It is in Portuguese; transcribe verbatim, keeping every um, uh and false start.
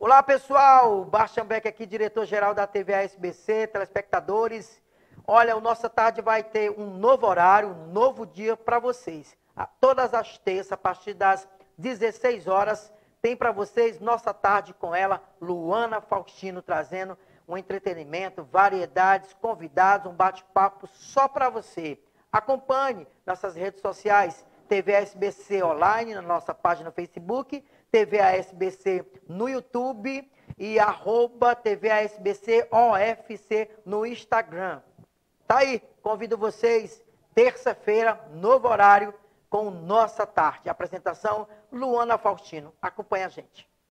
Olá, pessoal. Bastian Beck aqui, diretor-geral da T V A S B C, telespectadores. Olha, o Nossa Tarde vai ter um novo horário, um novo dia para vocês. Todas as terças, a partir das dezesseis horas, tem para vocês Nossa Tarde com ela, Luana Faustino, trazendo um entretenimento, variedades, convidados, um bate-papo só para você. Acompanhe nossas redes sociais, T V A S B C Online, na nossa página no Facebook, T V A S B C no YouTube e arroba T V A S B C O F C no Instagram. Tá aí, convido vocês, terça-feira, novo horário, com Nossa Tarde. Apresentação, Luana Faustino. Acompanhe a gente.